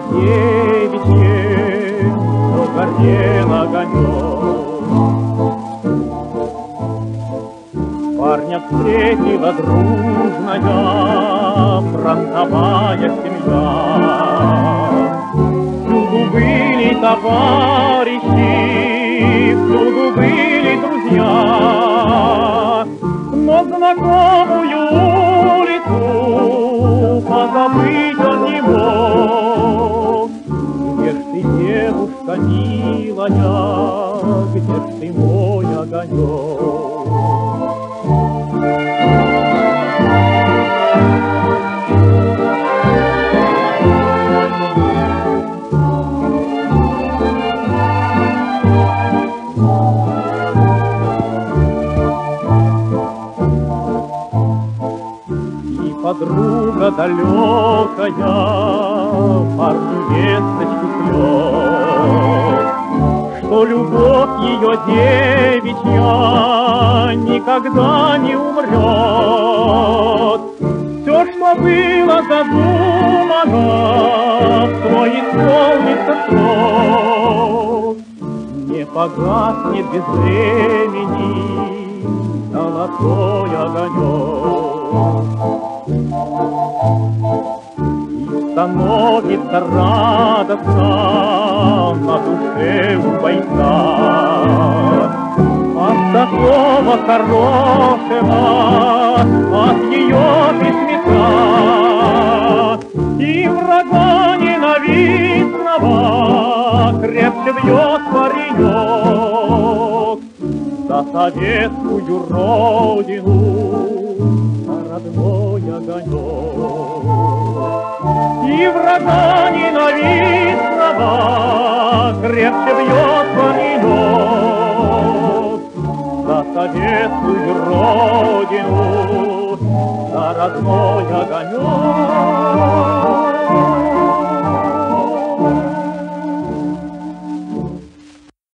девичьем, что горел огонек. Парня встретила дружная фронтовая семья. Всюду были товарищи, всюду были друзья, но знакомую улицу позабыть он не мог. Где ж ты, девушка милая, где ж ты, мой огонек? Подруга далекая парню весточку шлет, что любовь ее девичья никогда не умрет. Все, что было задумано, то исполнится срок. Не погаснет без времени золотой огонек. И становится радостно на душе у бойца от такого хорошего, от ее письмеца. И врага ненавистного крепче бьет паренек за советскую родину, родной огонек. И врага ненавистного крепче бьет паренек за советскую родину, за родной огонек.